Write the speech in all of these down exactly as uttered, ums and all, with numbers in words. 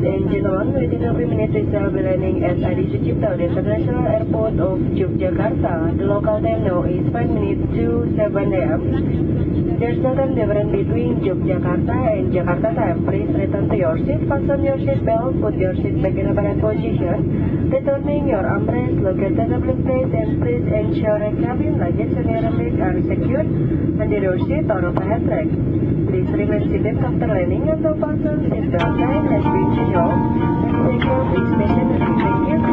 and gentlemen, within a few minutes we shall be landing at Adi Sucipto, the International Airport of Yogyakarta. The local time now is five minutes to seven A M There's no time difference between Yogyakarta and Jakarta time. Please return to your seat, fasten your seat belt, put your seat back in a upright position, returning your armrest, locate the double place, and please ensure that cabin luggage and your bag are secured under your seat or overhead rack. Please remain seated after landing until fasten seatbelt sign has been switched off and secure is stationary. Thank you.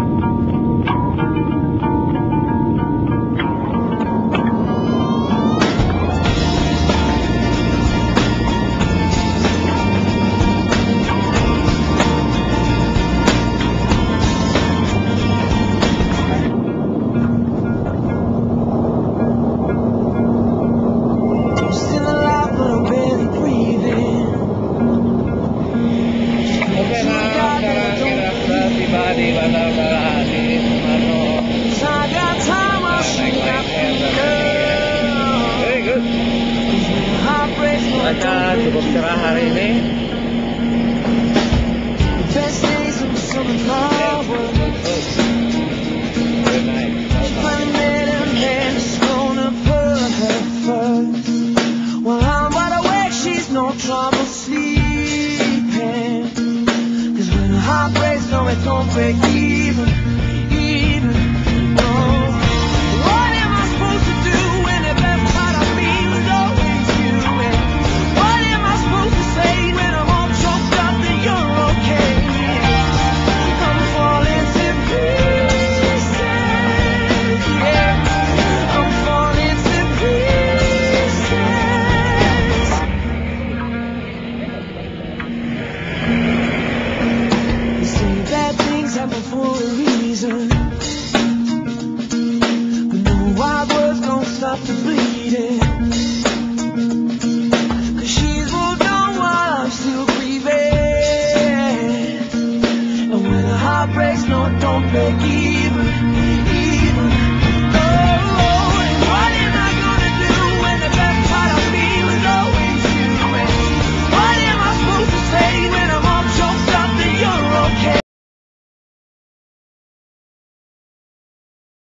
Kita cukup cerah hari ini. Breaks, no, don't break even.